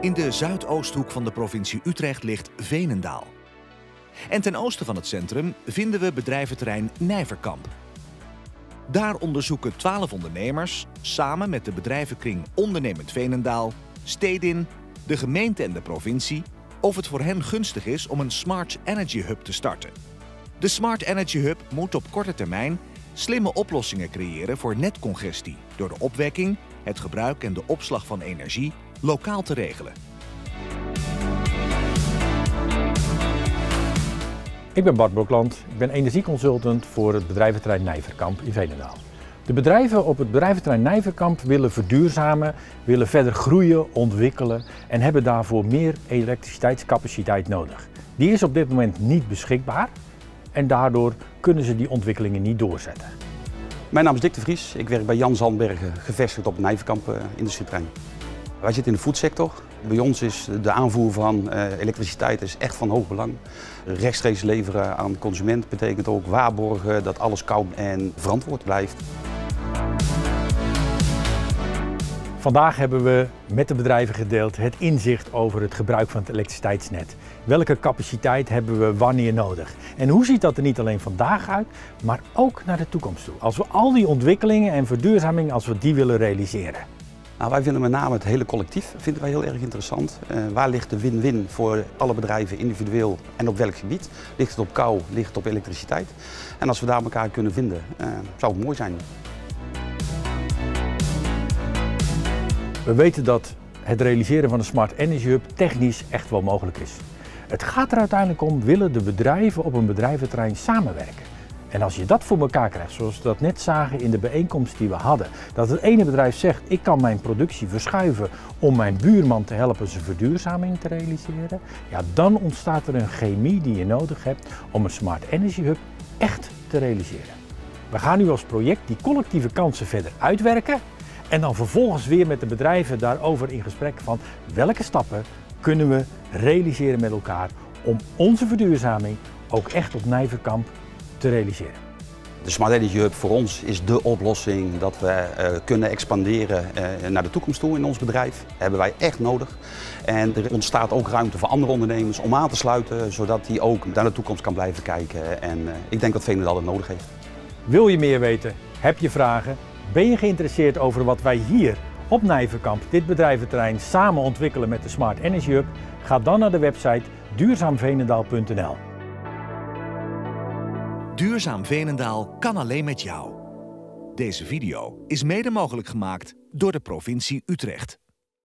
In de zuidoosthoek van de provincie Utrecht ligt Veenendaal. En ten oosten van het centrum vinden we bedrijventerrein Nijverkamp. Daar onderzoeken 12 ondernemers, samen met de bedrijvenkring Ondernemend Veenendaal, Stedin, de gemeente en de provincie, of het voor hen gunstig is om een Smart Energy Hub te starten. De Smart Energy Hub moet op korte termijn slimme oplossingen creëren voor netcongestie door de opwekking, het gebruik en de opslag van energie lokaal te regelen. Ik ben Bart Blokland, ik ben energieconsultant voor het bedrijventerrein Nijverkamp in Veenendaal. De bedrijven op het bedrijventerrein Nijverkamp willen verduurzamen, willen verder groeien, ontwikkelen en hebben daarvoor meer elektriciteitscapaciteit nodig. Die is op dit moment niet beschikbaar en daardoor kunnen ze die ontwikkelingen niet doorzetten. Mijn naam is Dick de Vries, ik werk bij Jan Zandbergen, gevestigd op het Nijverkamp industrieterrein. Wij zitten in de foodsector. Bij ons is de aanvoer van elektriciteit is echt van hoog belang. Rechtstreeks leveren aan de consument betekent ook waarborgen dat alles koud en verantwoord blijft. Vandaag hebben we met de bedrijven gedeeld het inzicht over het gebruik van het elektriciteitsnet. Welke capaciteit hebben we wanneer nodig? En hoe ziet dat er niet alleen vandaag uit, maar ook naar de toekomst toe? Als we al die ontwikkelingen en verduurzaming, als we die willen realiseren. Nou, wij vinden met name het hele collectief vinden wij heel erg interessant. Waar ligt de win-win voor alle bedrijven individueel en op welk gebied? Ligt het op kou, ligt het op elektriciteit? En als we daar elkaar kunnen vinden, zou het mooi zijn. We weten dat het realiseren van een Smart Energy Hub technisch echt wel mogelijk is. Het gaat er uiteindelijk om, willen de bedrijven op een bedrijventerrein samenwerken? En als je dat voor elkaar krijgt, zoals we dat net zagen in de bijeenkomst die we hadden, dat het ene bedrijf zegt, ik kan mijn productie verschuiven om mijn buurman te helpen zijn verduurzaming te realiseren, ja, dan ontstaat er een chemie die je nodig hebt om een Smart Energy Hub echt te realiseren. We gaan nu als project die collectieve kansen verder uitwerken en dan vervolgens weer met de bedrijven daarover in gesprek van welke stappen kunnen we realiseren met elkaar om onze verduurzaming ook echt op Nijverkamp te realiseren. De Smart Energy Hub voor ons is dé oplossing dat we kunnen expanderen naar de toekomst toe in ons bedrijf. Dat hebben wij echt nodig. En er ontstaat ook ruimte voor andere ondernemers om aan te sluiten, zodat die ook naar de toekomst kan blijven kijken. En ik denk dat Veenendaal het nodig heeft. Wil je meer weten? Heb je vragen? Ben je geïnteresseerd over wat wij hier op Nijverkamp, dit bedrijventerrein, samen ontwikkelen met de Smart Energy Hub? Ga dan naar de website duurzaamveenendaal.nl. Duurzaam Veenendaal kan alleen met jou. Deze video is mede mogelijk gemaakt door de provincie Utrecht.